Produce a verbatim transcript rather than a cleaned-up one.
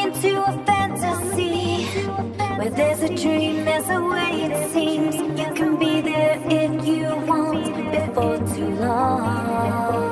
into a fantasy where there's a dream, there's a way it seems. You can be there if you want before too long.